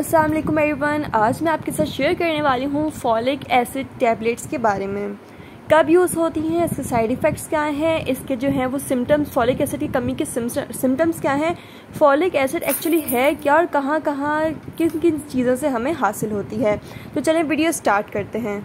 अस्सलाम वालेकुम एवरीवन। आज मैं आपके साथ शेयर करने वाली हूँ फॉलिक एसिड टैबलेट्स के बारे में। कब यूज़ होती हैं, इसके साइड इफ़ेक्ट्स क्या हैं, इसके जो हैं वो सिम्टम्स, फॉलिक एसिड की कमी के सिम्टम्स क्या हैं, फॉलिक एसिड एक्चुअली है क्या और कहाँ कहाँ किन किन चीज़ों से हमें हासिल होती है। तो चलें वीडियो स्टार्ट करते हैं।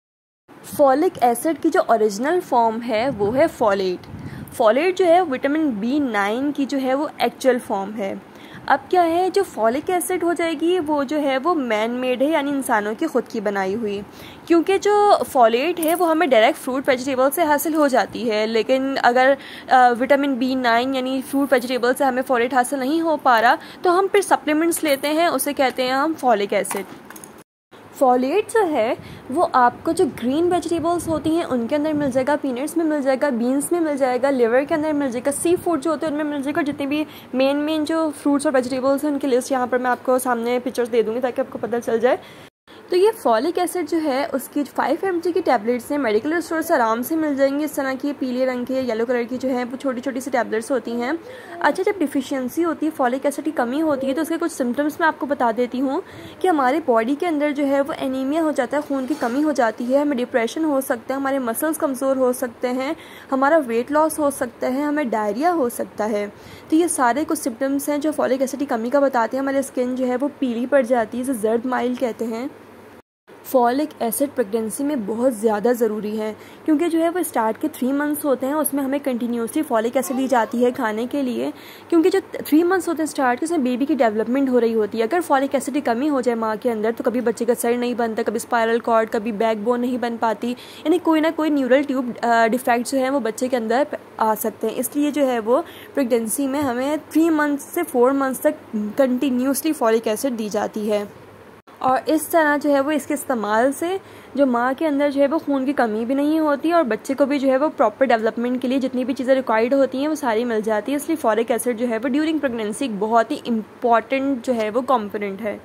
फॉलिक एसिड की जो ओरिजिनल फॉर्म है वो है फॉलेट। फॉलेट जो है विटामिन B9 की जो है वो एक्चुअल फॉर्म है। अब क्या है, जो फॉलिक एसिड हो जाएगी वो जो है वो मैन मेड है, यानी इंसानों की ख़ुद की बनाई हुई। क्योंकि जो फॉलेट है वो हमें डायरेक्ट फ्रूट वेजिटेबल से हासिल हो जाती है, लेकिन अगर विटामिन B9 यानी फ्रूट वेजिटेबल से हमें फॉलेट हासिल नहीं हो पा रहा तो हम फिर सप्लीमेंट्स लेते हैं, उसे कहते हैं हम फॉलिक एसिड। फॉलेट जो है वो आपको जो ग्रीन वेजिटेबल्स होती हैं उनके अंदर मिल जाएगा, पीनट्स में मिल जाएगा, बीन्स में मिल जाएगा, लिवर के अंदर मिल जाएगा, सी फूड जो होते हैं उनमें मिल जाएगा। जितने भी मेन जो फ्रूट्स और वेजिटेबल्स हैं उनकी लिस्ट यहाँ पर मैं आपको सामने पिक्चर्स दे दूँगी ताकि आपको पता चल जाए। तो ये फॉलिक एसिड जो है उसकी 5 mg की टैबलेट्स हैं, मेडिकल स्टोर से आराम से मिल जाएंगी। इस तरह की पीले रंग के येलो कलर की जो है वो छोटी छोटी सी टैबलेट्स होती हैं। अच्छा, जब डिफिशियंसी होती है, फॉलिक एसिड की कमी होती है तो उसके कुछ सिम्टम्स मैं आपको बता देती हूँ कि हमारे बॉडी के अंदर जो है वो एनीमिया हो जाता है, खून की कमी हो जाती है, हमें डिप्रेशन हो सकता है, हमारे मसल्स कमज़ोर हो सकते हैं, हमारा वेट लॉस हो सकता है, हमें डायरिया हो सकता है। तो ये सारे कुछ सिम्टम्स हैं जो फॉलिक एसिड की कमी का बताते हैं। हमारी स्किन जो है वो पीली पड़ जाती है, इसे जर्द माइल कहते हैं। फॉलिक एसिड प्रेगनेंसी में बहुत ज़्यादा ज़रूरी है क्योंकि जो है वो स्टार्ट के 3 मंथ्स होते हैं, उसमें हमें कंटिन्यूसली फॉलिक एसिड दी जाती है खाने के लिए। क्योंकि जो 3 मंथ्स होते हैं स्टार्ट के, उसमें बेबी की डेवलपमेंट हो रही होती है। अगर फॉलिक एसिड की कमी हो जाए माँ के अंदर तो कभी बच्चे का सर नहीं बनता, कभी स्पाइरल कॉर्ड, कभी बैकबोन नहीं बन पाती, यानी कोई ना कोई न्यूरल ट्यूब डिफेक्ट जो है वो बच्चे के अंदर आ सकते हैं। इसलिए जो है वो प्रेगनेंसी में हमें 3 मंथ्स से 4 मंथ्स तक कंटिन्यूसली फॉलिक एसिड दी जाती है। और इस तरह जो है वो इसके इस्तेमाल से जो माँ के अंदर जो है वो खून की कमी भी नहीं होती और बच्चे को भी जो है वो प्रॉपर डेवलपमेंट के लिए जितनी भी चीज़ें रिक्वायर्ड होती हैं वो सारी मिल जाती है। इसलिए फॉलिक एसिड जो है वो ड्यूरिंग प्रेगनेंसी एक बहुत ही इंपॉर्टेंट जो है वो कॉम्पोनेंट है।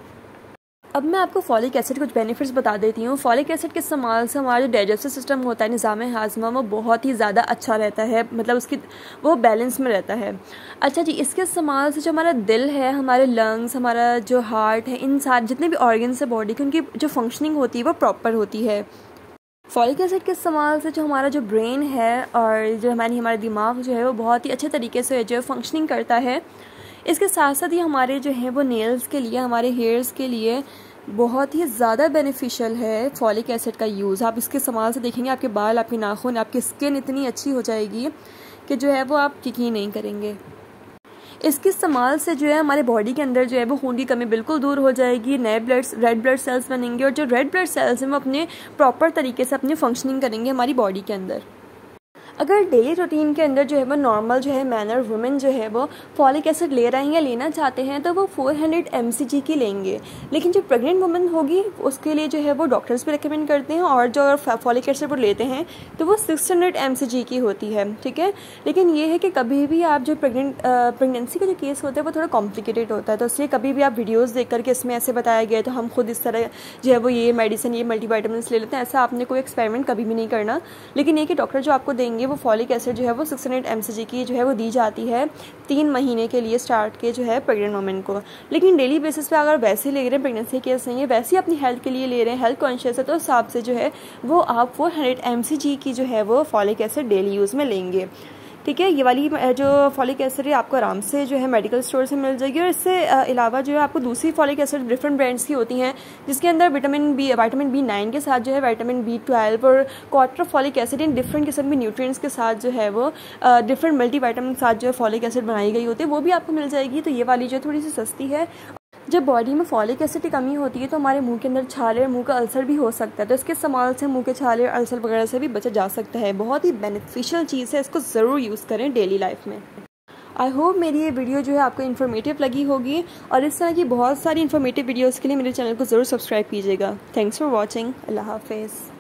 अब मैं आपको फॉलिक एसिड कुछ बेनिफिट्स बता देती हूँ। फॉलिक एसिड के इस्तेमाल से हमारा जो डाइजेस्टिव सिस्टम होता है, निज़ाम हाज़मा, वो बहुत ही ज़्यादा अच्छा रहता है, मतलब उसकी वो बैलेंस में रहता है। अच्छा जी, इसके इस्तेमाल से जो हमारा दिल है, हमारे लंग्स, हमारा जो हार्ट है, इन सारे जितने भी ऑर्गन्स है बॉडी के, उनकी जो फंक्शनिंग होती है वो प्रॉपर होती है। फॉलिक एसिड के इस्तेमाल से जो हमारा जो ब्रेन है और जो हमारा दिमाग जो है वो बहुत ही अच्छे तरीके से जो है फंक्शनिंग करता है। इसके साथ साथ ये हमारे जो हैं वो नेल्स के लिए, हमारे हेयर्स के लिए बहुत ही ज़्यादा बेनिफिशियल है फॉलिक एसिड का यूज़। आप इसके इस्तेमाल से देखेंगे आपके बाल, आपके नाखून, आपकी स्किन इतनी अच्छी हो जाएगी कि जो है वो आप यकीन नहीं करेंगे। इसके इस्तेमाल से जो है हमारे बॉडी के अंदर जो है वो खून की कमी बिल्कुल दूर हो जाएगी, नए रेड ब्लड सेल्स बनेंगे और जो रेड ब्लड सेल्स हैं वो अपने प्रॉपर तरीके से अपनी फंक्शनिंग करेंगे हमारी बॉडी के अंदर। अगर डेली रूटीन के अंदर जो है वो नॉर्मल जो है मैन और वुमेन जो है वो फॉलिक एसिड ले रहे हैं या लेना चाहते हैं तो वो 400 mg की लेंगे। लेकिन जो प्रेग्नेंट वुमेन होगी उसके लिए जो है वो डॉक्टर्स भी रिकमेंड करते हैं, और जो अगर फॉलिक एसिड वो लेते हैं तो वो 600 mg की होती है, ठीक है। लेकिन ये है कि कभी भी आप जो प्रेगनेंसी का जो केस होता है वो थोड़ा कॉम्प्लिकेटेड होता है, तो इसलिए कभी भी आप वीडियोज़ देख करके इसमें ऐसे बताया गया तो हम खुद इस तरह जो है वो ये मेडिसिन, ये मल्टीविटामिन्स ले लेते हैं, ऐसा आपने कोई एक्सपेरिमेंट कभी भी नहीं करना। लेकिन ये कि डॉक्टर जो आपको देंगे वो फॉलिक एसिड जो है वो 600 mg की जो है वो दी जाती है 3 महीने के लिए स्टार्ट के जो है प्रेग्नेंट वुमेन को। लेकिन डेली बेसिस पे अगर वैसे ले रहे हैं, प्रेगनेंसी केस नहीं है, वैसे ही अपनी हेल्थ के लिए ले रहे हैं, हेल्थ कॉन्शियस है, तो उस हिसाब से जो है वो आप 400 mg की जो है वो फॉलिक एसिड डेली यूज़ में लेंगे, ठीक है। ये वाली जो फॉलिक एसिड है आपको आराम से जो है मेडिकल स्टोर से मिल जाएगी। और इससे अलावा जो है आपको दूसरी फॉलिक एसिड डिफरेंट ब्रांड्स की होती हैं जिसके अंदर विटामिन B9 के साथ जो है विटामिन B12 और क्वार्टर फॉलिक एसिड इन डिफरेंट किस्म के न्यूट्रिएंट्स के साथ जो है वो डिफरेंट मल्टीविटामिन के साथ जो है फॉलिक एसिड बनाई गई होती है, वो भी आपको मिल जाएगी। तो ये वाली जो थोड़ी सी सस्ती है। जब बॉडी में फॉलिक एसिड की कमी होती है तो हमारे मुंह के अंदर छाले और मुंह का अल्सर भी हो सकता है, तो इसके इस्तेमाल से मुंह के छाले और अल्सर वगैरह से भी बचा जा सकता है। बहुत ही बेनिफिशियल चीज़ है, इसको ज़रूर यूज़ करें डेली लाइफ में। आई होप मेरी ये वीडियो जो है आपको इन्फॉर्मेटिव लगी होगी, और इस तरह की बहुत सारी इन्फॉर्मेटिव वीडियोज़ के लिए मेरे चैनल को ज़रूर सब्सक्राइब कीजिएगा। Thanks for watching. अल्लाह हाफिज़।